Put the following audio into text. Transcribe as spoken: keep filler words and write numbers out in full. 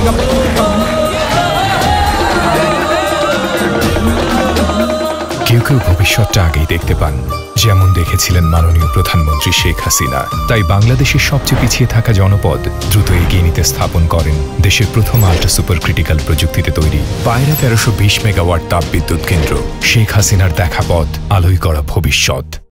কেউ কেউ ভবিষ্যৎটা আগেই দেখতে পান, যেমন দেখেছিলেন মাননীয় প্রধানমন্ত্রী শেখ হাসিনা। তাই বাংলাদেশের সবচেয়ে পিছিয়ে থাকা জনপদ দ্রুত এগিয়ে নিতে স্থাপন করেন দেশের প্রথম আল্ট্রা সুপার ক্রিটিক্যাল প্রযুক্তিতে তৈরি পায়রা তেরোশো বিশ মেগাওয়াট তাপবিদ্যুৎ কেন্দ্র। শেখ হাসিনার দেখা পথ, আলোয় করা ভবিষ্যৎ।